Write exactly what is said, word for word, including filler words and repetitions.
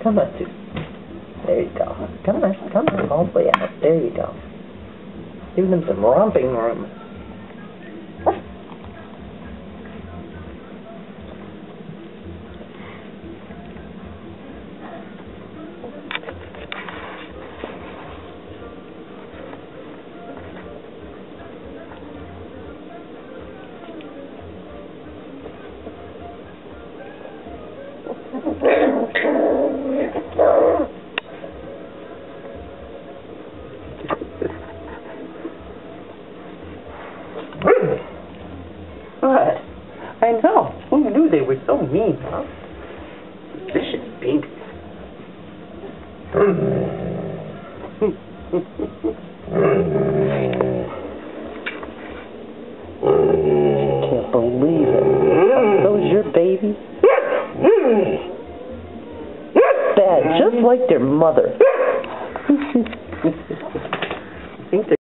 Come on, Sue. There you go. Come on, come on, all the way out. There you go. Giving them some romping room. What? I know. Who knew they were so mean, huh? Vicious babies. Can't believe it. Are those your babies? Bad, just like their mother. I think they're